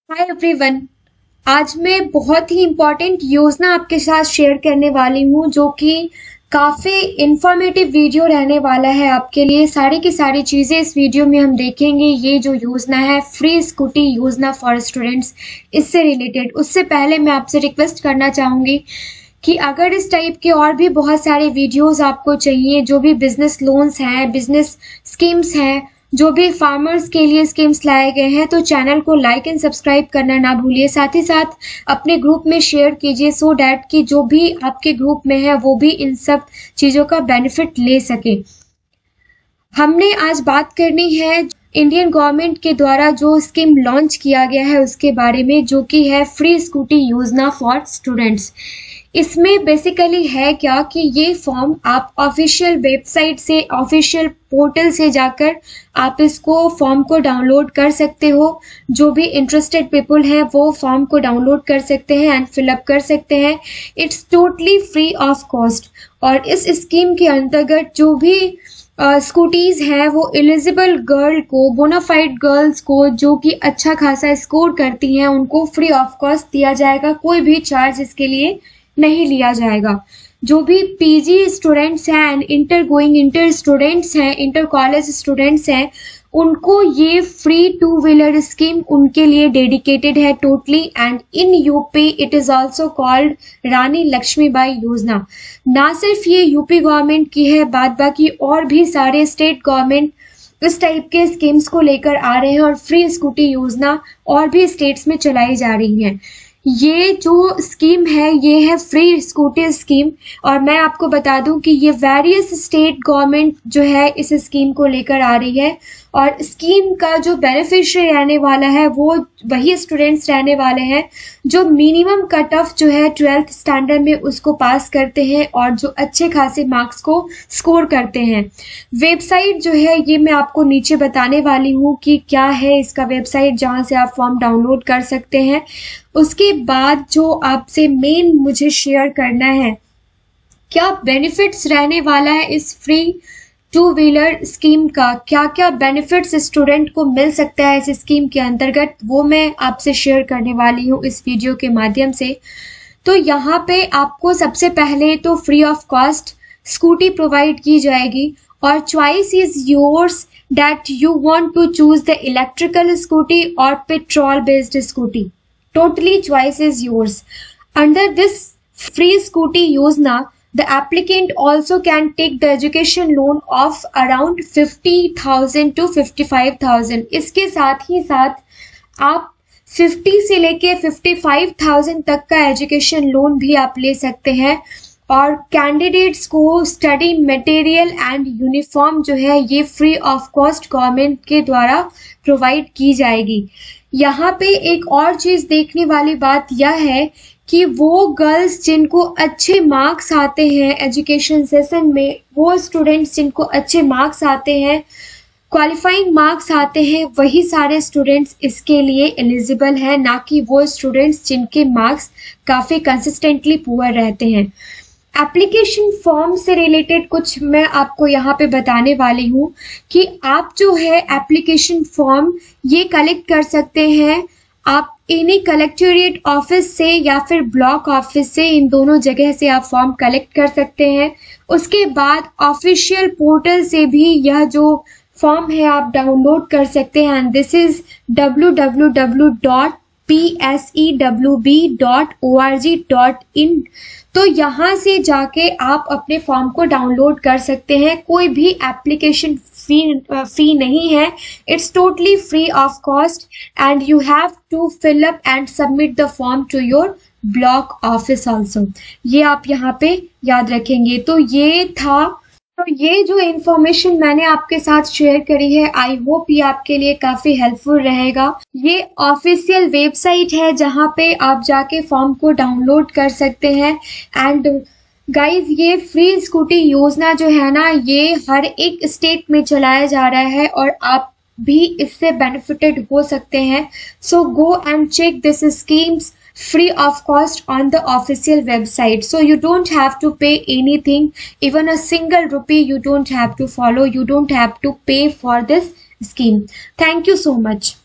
Hi everyone. आज मैं बहुत ही इम्पोर्टेंट योजना आपके साथ शेयर करने वाली हूँ जो कि काफ़ी इंफॉर्मेटिव वीडियो रहने वाला है आपके लिए। सारी की सारी चीज़ें इस वीडियो में हम देखेंगे। ये जो योजना है फ्री स्कूटी योजना फॉर स्टूडेंट्स, इससे रिलेटेड। उससे पहले मैं आपसे रिक्वेस्ट करना चाहूँगी कि अगर इस टाइप के और भी बहुत सारे वीडियोस आपको चाहिए, जो भी बिजनेस लोन्स हैं, बिजनेस स्कीम्स हैं, जो भी फार्मर्स के लिए स्कीम्स लाए गए हैं, तो चैनल को लाइक एंड सब्सक्राइब करना ना भूलिए। साथ ही साथ अपने ग्रुप में शेयर कीजिए सो डैट कि जो भी आपके ग्रुप में है वो भी इन सब चीज़ों का बेनिफिट ले सके। हमने आज बात करनी है इंडियन गवर्नमेंट के द्वारा जो स्कीम लॉन्च किया गया है उसके बारे में, जो कि है फ्री स्कूटी योजना फॉर स्टूडेंट्स। इसमें बेसिकली है क्या कि ये फॉर्म आप ऑफिशियल वेबसाइट से, ऑफिशियल पोर्टल से जाकर आप इसको फॉर्म को डाउनलोड कर सकते हो। जो भी इंटरेस्टेड पीपल हैं वो फॉर्म को डाउनलोड कर सकते हैं एंड फिलअप कर सकते हैं। It's totally free of cost. और इस स्कीम के अंतर्गत जो भी स्कूटीज हैं वो एलिजिबल गर्ल को, बोनाफाइड गर्ल्स को जो कि अच्छा खासा स्कोर करती हैं, उनको फ्री ऑफ कॉस्ट दिया जाएगा। कोई भी चार्ज इसके लिए नहीं लिया जाएगा। जो भी पीजी स्टूडेंट्स हैं एंड इंटर स्टूडेंट्स हैं, इंटर कॉलेज स्टूडेंट्स हैं, उनको ये फ्री टू व्हीलर स्कीम उनके लिए डेडिकेटेड है totally. And in UP it is also called Rani Lakshmibai योजना। ना सिर्फ ये यूपी गवर्नमेंट की है, बाद बाकी और भी सारे स्टेट गवर्नमेंट इस टाइप के स्कीम्स को लेकर आ रहे हैं और फ्री स्कूटी योजना और भी स्टेट्स में चलाई जा रही है। ये जो स्कीम है ये है फ्री स्कूटी स्कीम। और मैं आपको बता दूं कि ये वेरियस स्टेट गवर्नमेंट जो है इस स्कीम को लेकर आ रही है। और स्कीम का जो बेनिफिशियरी रहने वाला है वो वही स्टूडेंट्स रहने वाले हैं जो मिनिमम कट ऑफ जो है 12th स्टैंडर्ड में उसको पास करते हैं और जो अच्छे खासे मार्क्स को स्कोर करते हैं। वेबसाइट जो है ये मैं आपको नीचे बताने वाली हूँ कि क्या है इसका वेबसाइट, जहाँ से आप फॉर्म डाउनलोड कर सकते हैं। उसके बाद जो आपसे मेन मुझे शेयर करना है, क्या बेनिफिट्स रहने वाला है इस फ्री टू व्हीलर स्कीम का, क्या क्या बेनिफिट्स स्टूडेंट को मिल सकता है इस स्कीम के अंतर्गत, वो मैं आपसे शेयर करने वाली हूँ इस वीडियो के माध्यम से। तो यहाँ पे आपको सबसे पहले तो free of cost scooty provide की जाएगी और choice is yours that you want to choose the electrical scooty और petrol based scooty. Totally choice is yours. Under this free scooty yojana, the applicant also can take the education loan of around 50,000 to 55,000. इसके साथ ही साथ आप 50 से लेके 55,000 तक का education loan भी आप ले सकते हैं। और कैंडिडेट्स को स्टडी मटेरियल एंड यूनिफॉर्म जो है ये फ्री ऑफ कॉस्ट गवर्नमेंट के द्वारा प्रोवाइड की जाएगी। यहाँ पे एक और चीज देखने वाली बात यह है कि वो गर्ल्स जिनको अच्छे मार्क्स आते हैं एजुकेशन सेशन में, वो स्टूडेंट्स जिनको अच्छे मार्क्स आते हैं, क्वालिफाइंग मार्क्स आते हैं, वही सारे स्टूडेंट्स इसके लिए एलिजिबल है, ना कि वो स्टूडेंट्स जिनके मार्क्स काफ़ी कंसिस्टेंटली पुअर रहते हैं। एप्लीकेशन फॉर्म से रिलेटेड कुछ मैं आपको यहाँ पे बताने वाली हूँ कि आप जो है एप्लीकेशन फॉर्म ये कलेक्ट कर सकते हैं आप एनी कलेक्टोरेट ऑफिस से या फिर ब्लॉक ऑफिस से, इन दोनों जगह से आप फॉर्म कलेक्ट कर सकते हैं। उसके बाद ऑफिशियल पोर्टल से भी यह जो फॉर्म है आप डाउनलोड कर सकते हैं। And this is www.psewb.org.in। तो यहाँ से जाके आप अपने फॉर्म को डाउनलोड कर सकते हैं। कोई भी एप्लीकेशन फी नहीं है। It's totally free of cost and you have to fill up and submit the form to your block office also. ये आप यहाँ पे याद रखेंगे। तो ये जो इन्फॉर्मेशन मैंने आपके साथ शेयर करी है, आई होप ये आपके लिए काफी हेल्पफुल रहेगा। ये ऑफिशियल वेबसाइट है जहाँ पे आप जाके फॉर्म को डाउनलोड कर सकते हैं। एंड गाइज ये फ्री स्कूटी योजना जो है ना, ये हर एक स्टेट में चलाया जा रहा है और आप भी इससे बेनिफिटेड हो सकते हैं। So go and check this schemes free of cost on the official website. So you don't have to pay anything, even a single rupee you don't have to follow, you don't have to pay for this scheme. Thank you so much.